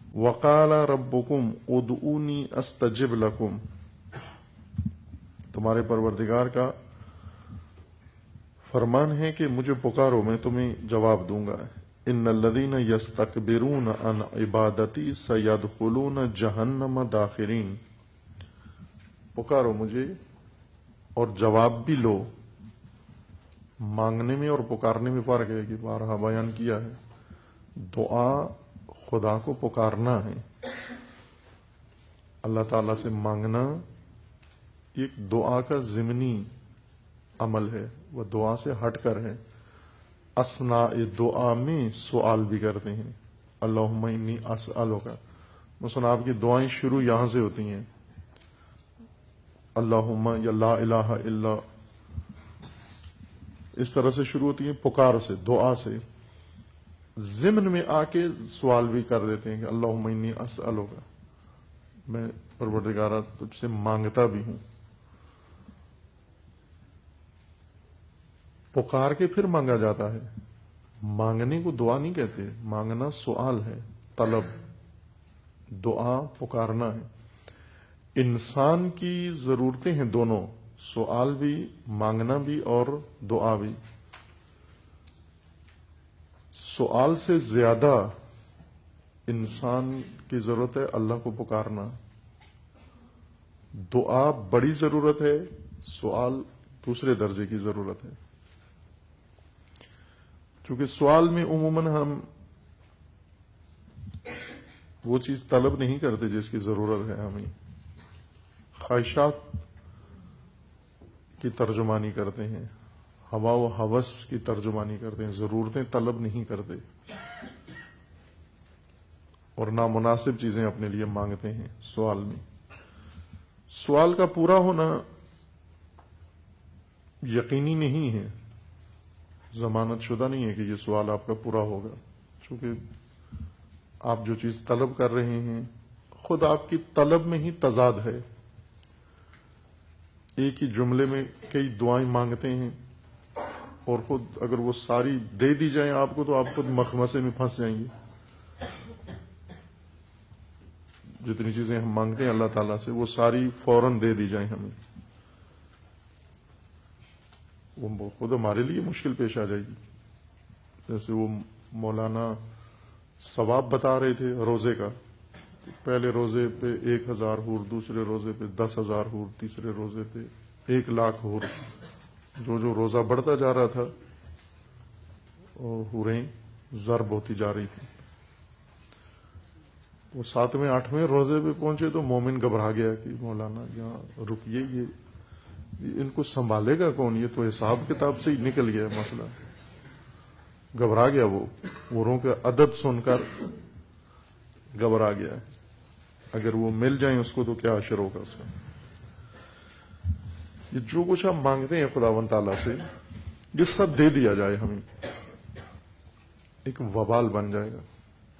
وقال ربکم ادعونی استجب لکم، تمہارے پروردگار کا فرمان ہے کہ مجھے پکارو میں تمہیں جواب دوں گا۔ ان الذین یستکبرون عن عبادتی سیدخلون جہنم داخرین، پکارو مجھے اور جواب بھی لو۔ مانگنے میں اور پکارنے میں فرق ہے کہ بارہا بیان کیا ہے۔ دعا خدا کو پکارنا ہے، اللہ تعالیٰ سے مانگنا ایک دعا کا ضمنی عمل ہے، وہ دعا سے ہٹ کر ہے۔ اثناء دعا میں سوال بھی کرتے ہیں، اللہم انی اسألک، مثلا آپ کی دعائیں شروع یہاں سے ہوتی ہیں، اللہم یا لا الہ الا، اس طرح سے شروع ہوتی ہیں، پکار سے، دعا سے۔ ضمن میں آ کے سوال بھی کر دیتے ہیں کہ اللہم انی اسألک، میں پروردگارہ تجھ سے مانگتا بھی ہوں۔ پکار کے پھر مانگا جاتا ہے، مانگنے کو دعا نہیں کہتے، مانگنا سوال ہے، طلب، دعا پکارنا ہے۔ انسان کی ضرورتیں ہیں دونوں، سوال بھی، مانگنا بھی اور دعا بھی۔ سوال سے زیادہ انسان کی ضرورت ہے اللہ کو پکارنا، دعا بڑی ضرورت ہے، سوال دوسرے درجے کی ضرورت ہے۔ کیونکہ سوال میں عموماً ہم وہ چیز طلب نہیں کرتے جس کی ضرورت ہے ہمیں، خواہشات کی ترجمانی کرتے ہیں، ہوا و ہوس کی ترجمانی کرتے ہیں، ضرورتیں طلب نہیں کرتے، اور نامناسب چیزیں اپنے لیے مانگتے ہیں سوال میں۔ سوال کا پورا ہونا یقینی نہیں ہے، ضمانت شدہ نہیں ہے کہ یہ سوال آپ کا پورا ہوگا، چونکہ آپ جو چیز طلب کر رہے ہیں خود آپ کی طلب میں ہی تضاد ہے۔ ایک ہی جملے میں کئی دعائیں مانگتے ہیں اور خود اگر وہ ساری دے دی جائیں آپ کو تو آپ خود مخمسے میں پھنس جائیں گے۔ جتنی چیزیں ہم مانگتے ہیں اللہ تعالیٰ سے وہ ساری فوراً دے دی جائیں ہمیں، وہ خود ہمارے لیے مشکل پیش آ جائے گی۔ جیسے وہ مولانا ثواب بتا رہے تھے روزے کا، پہلے روزے پہ 1000 حور، دوسرے روزے پہ 10,000 حور، تیسرے روزے پہ 1,00,000 حور، جو روزہ بڑھتا جا رہا تھا اور حوریں ضرب ہوتی جا رہی تھی۔ وہ 7ویں 8ویں روزے پہ پہنچے تو مومن گھبرا گیا کہ مولانا یہاں رکیے، یہ ان کو سنبھالے گا کون، یہ تو حساب کتاب سے ہی نکل گیا مسئلہ۔ گھبرا گیا، وہ حوروں کا عدد سن کر گھبرا گیا، اگر وہ مل جائیں اس کو تو کیا اشر ہوگا اس کا۔ یہ جو کچھ ہم مانگتے ہیں خداوند تعالیٰ سے، یہ سب دے دیا جائے ہمیں، ایک وبال بن جائے گا۔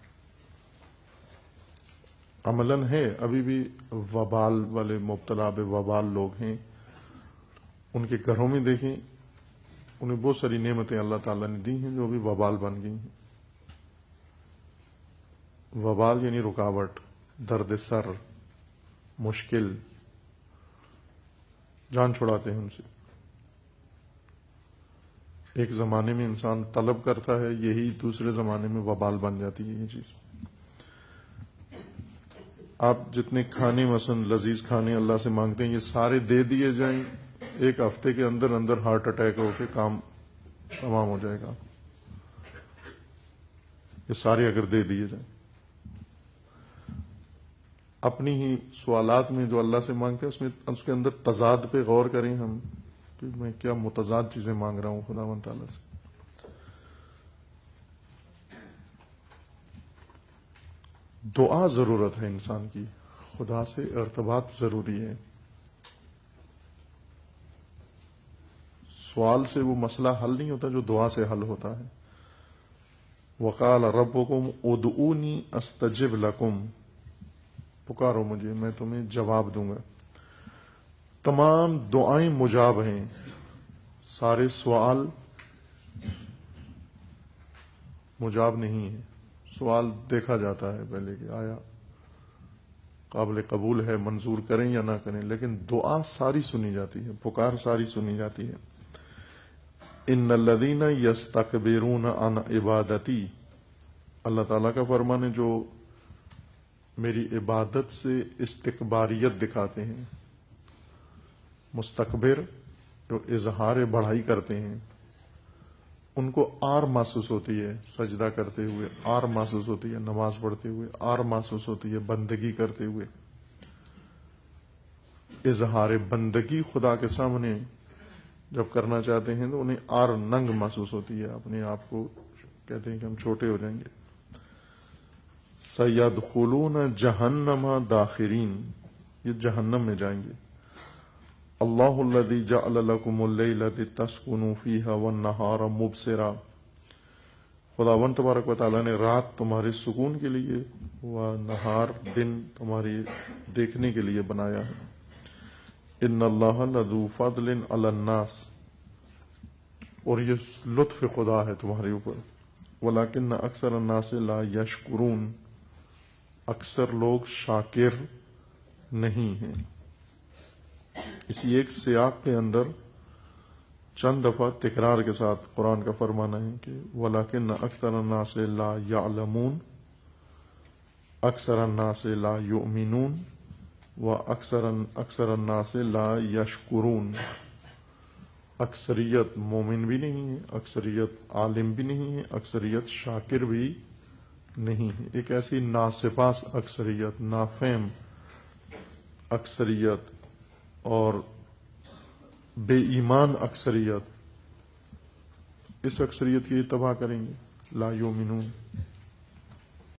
عملاً ہے ابھی بھی وبال والے، مبتلا وبال لوگ ہیں، ان کے گھروں میں دیکھیں، انہیں بہت ساری نعمتیں اللہ تعالیٰ نے دی ہیں جو بھی وبال بن گئی ہیں۔ وبال یعنی رکاوٹ، درد سر، مشکل، جان چھڑاتے ہیں ان سے۔ ایک زمانے میں انسان طلب کرتا ہے، یہی دوسرے زمانے میں وبال بن جاتی ہے یہ چیز۔ آپ جتنے کھانے مثلا لذیذ کھانے اللہ سے مانگتے ہیں، یہ سارے دے دیے جائیں، ایک ہفتے کے اندر اندر ہارٹ اٹیک ہو کے کام تمام ہو جائے گا، یہ سارے اگر دے دیے جائیں۔ اپنی ہی سوالات میں جو اللہ سے مانگتے ہیں اس کے اندر تضاد پہ غور کریں ہم، کہ میں کیا متضاد چیزیں مانگ رہا ہوں خداوند تعالیٰ سے۔ دعا ضرورت ہے انسان کی، خدا سے ارتباط ضروری ہے۔ سوال سے وہ مسئلہ حل نہیں ہوتا جو دعا سے حل ہوتا ہے۔ وقال ربکم ادعونی استجب لکم، پکارو مجھے میں تمہیں جواب دوں گا۔ تمام دعائیں مجاب ہیں، سارے سوال مجاب نہیں ہیں، سوال دیکھا جاتا ہے پہلے کہ آیا قابل قبول ہے، منظور کریں یا نہ کریں، لیکن دعا ساری سنی جاتی ہے، پکار ساری سنی جاتی ہے۔ ان الذین یستکبرون عن عبادتی، اللہ تعالیٰ کا فرمان ہے جو میری عبادت سے استکباریت دکھاتے ہیں، مستکبر جو اظہار بڑائی کرتے ہیں، ان کو آر محسوس ہوتی ہے سجدہ کرتے ہوئے، آر محسوس ہوتی ہے نماز پڑھتے ہوئے، آر محسوس ہوتی ہے بندگی کرتے ہوئے۔ اظہار بندگی خدا کے سامنے جب کرنا چاہتے ہیں تو انہیں آر ننگ محسوس ہوتی ہے، اپنے آپ کو کہتے ہیں کہ ہم چھوٹے ہو جائیں گے۔ سَيَدْخُلُونَ جَهَنَّمَ دَاخِرِينَ، یہ جہنم میں جائیں گے۔ اللہ الذی جعل لکم اللیل لتسکنوا فیہا والنہار مبصرا، خداوند تبارک و تعالیٰ نے رات تمہارے سکون کے لیے و نہار دن تمہاری دیکھنے کے لیے بنایا ہے۔ ان اللہ لذو فضل علی الناس، اور یہ لطف خدا ہے تمہارے اوپر، ولیکن اکثر الناس لا یشکرون، اکثر لوگ شاکر نہیں ہیں۔ اسی ایک سیاق کے اندر چند دفعہ تکرار کے ساتھ قرآن کا فرمانا ہے کہ وَلَكِنَّ أَكْثَرَ النَّاسِ لَا يَعْلَمُونَ، اکثر الناس لا یؤمنون اکثر الناس لا یشکرون، اکثریت مومن بھی نہیں ہے، اکثریت عالم بھی نہیں ہے، اکثریت شاکر بھی نہیں ہے۔ ایک ایسی ناسپاس اکثریت، نافہم اکثریت اور بے ایمان اکثریت، اس اکثریت کی تباہ کریں گے۔ لا یؤمنون،